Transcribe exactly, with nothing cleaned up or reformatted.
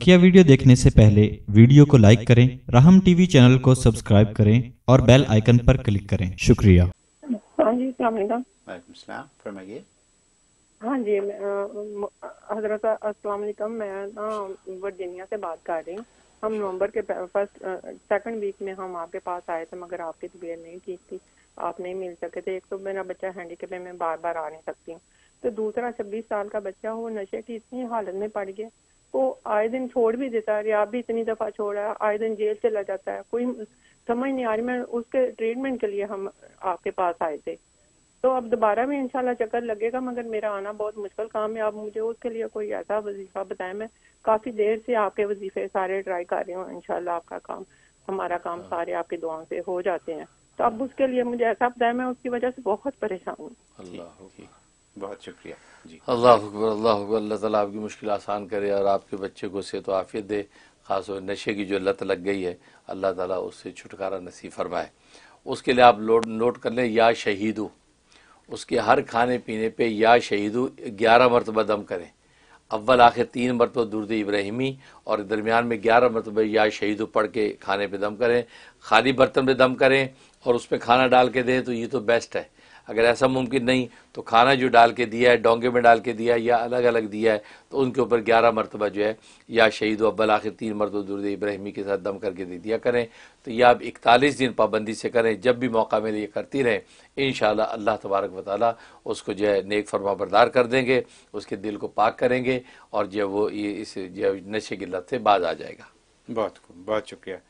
बकिया video देखने से पहले वीडियो को लाइक करें, राहम टीवी चैनल को सब्सक्राइब करें और बेल आइकन पर क्लिक करें। शुक्रिया। हाँ जी, अस्सलाम वालेकुम। वालेकुम सलाम, फरमाइए। हाँ जी, हजरत अस्सलाम वालेकुम। मैं ना वर्जीनिया से बात कर रही हूँ। हम नवंबर के फर्स्ट सेकंड वीक में हम आपके पास आए थे, मगर आपकी तबीयत नहीं ठीक थी, आप नहीं मिल सके थे। एक तो मेरा बच्चा हैंडीकैप है, मैं बार बार आ नहीं सकती हूँ। तो दूसरा छब्बीस साल का बच्चा, वो नशे की इतनी हालत में पड़ गया, वो आए दिन छोड़ भी देता है। रियाब भी इतनी दफ़ा छोड़ा है, आए दिन जेल चला जाता है, कोई समझ नहीं आ रही। मैं उसके ट्रीटमेंट के लिए हम आपके पास आए थे, तो अब दोबारा भी इंशाल्लाह चक्कर लगेगा, मगर मेरा आना बहुत मुश्किल काम है। आप मुझे उसके लिए कोई ऐसा वजीफा बताएं। मैं काफ़ी देर से आपके वजीफे सारे ट्राई कर रही हूँ। इंशाल्लाह आपका काम, हमारा काम सारे आपकी दुआओं से हो जाते हैं। तो अब उसके लिए मुझे ऐसा बताएं, मैं उसकी वजह से बहुत परेशान हूँ। बहुत शुक्रिया जी। अल्लाह अकबर, अल्लाह अकबर। अल्लाह ताला आपकी मुश्किल आसान करे और आपके बच्चे को सेहत और आफियत दे। ख़ासतौर नशे की जो लत लग गई है, अल्लाह ताला उससे छुटकारा नसीब फरमाए। उसके लिए आप लोड नोट कर लें, या शहीदू। उसके हर खाने पीने पे या शहीदू ग्यारह मरतबा दम करें। अव्वल आखिर तीन मरतबा दुरूद इब्राहिमी और दरमियान में ग्यारह मरतबा या शहीदू पढ़ के खाने पे दम करें। खाली बर्तन पे दम करें और उस पर खाना डाल के दें तो ये तो बेस्ट है। अगर ऐसा मुमकिन नहीं तो खाना जो डाल के दिया है, डोंगे में डाल के दिया है या अलग अलग दिया है, तो उनके ऊपर ग्यारह मरतबा जो है या शहीद अव्वल आखिर तीन मरतबा दुरूद इब्राहिमी के साथ दम करके दे दिया करें। तो यह आप इकतालीस दिन पाबंदी से करें, जब भी मौका मिले ये करती रहें। इंशाअल्लाह अल्लाह तबारक व तआला उसको जो है नेक फरमा बरदार कर देंगे, उसके दिल को पाक करेंगे और जो वो ये इस जो नशे की लत से बाज आ जाएगा। बहुत खूब, बहुत शुक्रिया।